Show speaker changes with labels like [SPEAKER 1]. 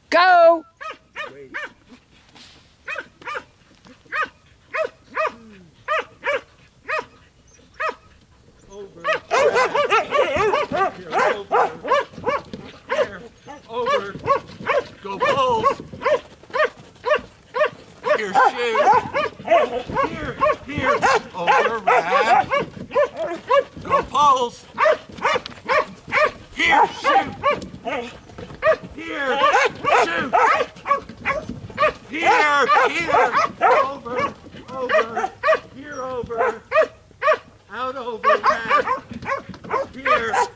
[SPEAKER 1] Go!
[SPEAKER 2] Wait. Over. Here, over. Here, over. Go Bulls. Here, shoot. Here. Over, Rad. Go Bulls. Here, shoot. Here, shoot. Here. Over. Here, over. Out over, Rad. Here.